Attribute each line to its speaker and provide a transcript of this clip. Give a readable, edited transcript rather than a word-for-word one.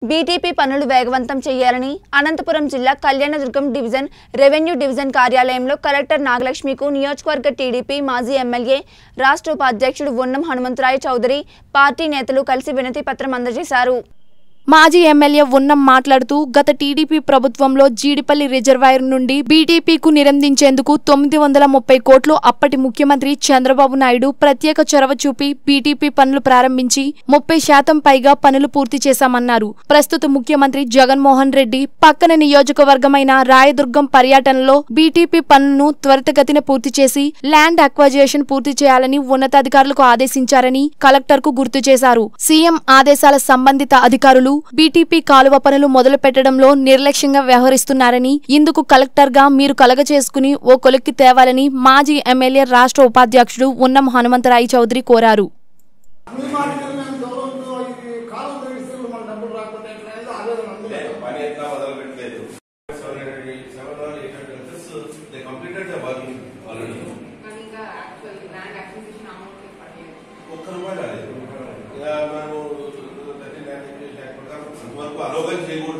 Speaker 1: BTP పనులు వేగవంతం చేయాలని అనంతపురం జిల్లా కళ్యాణదుర్గం డివిజన్ రెవెన్యూ డివిజన్ కార్యాలయంలో కలెక్టర్ నాగలక్ష్మికు నియోజకవర్గ టీడీపీ మాజీ ఎమ్మెల్యే రాష్ట్ర ఉపాధ్యక్షుడు ఉన్నం హనుమంతరాయ చౌదరి పార్టీ నేతలు కలిసి వినతి పత్రం అందజేశారు.
Speaker 2: మాజీ ఎమ్మెల్యే ఉన్నం మాట్లాడుతూ గత టీడీపీ ప్రభుత్వంలో జీడిపల్లి రిజర్వాయర్ నుండి బీటీపీకు నిరందించేందుకు 930 కోట్లు అప్పటి ముఖ్యమంత్రి చంద్రబాబు నాయుడు ప్రత్యేక చొరవ చూపి బీటీపీ పనులు ప్రారంభించి 30% పైగా పనులు పూర్తి చేశామన్నారు. ప్రస్తుత ముఖ్యమంత్రి జగన్మోహన్ రెడ్డి పక్కన నియోజకవర్గమైన రాయదుర్గం పర్యటనలో బీటీపీ పనులను త్వరితగతిన పూర్తి చేసి ల్యాండ్ అక్వజిషన్ పూర్తి చేయాలని ఉన్నతాధికారులకు ఆదేశించారని కలెక్టర్ కు గుర్తు చేశారు. సీఎం ఆదేశాల సంబంధిత అధికారులు బీటీపీ కాలువ పనులు మొదలు పెట్టడంలో నిర్లక్ష్యంగా వ్యవహరిస్తున్నారని, ఇందుకు కలెక్టర్ గా మీరు కలగచేసుకుని ఓ కొలిక్కి తేవాలని మాజీ ఎమ్మెల్యే రాష్ట్ర ఉపాధ్యక్షుడు ఉన్నం హనుమంతరాయ చౌదరి కోరారు.
Speaker 3: అలోగం చేయకూడదు.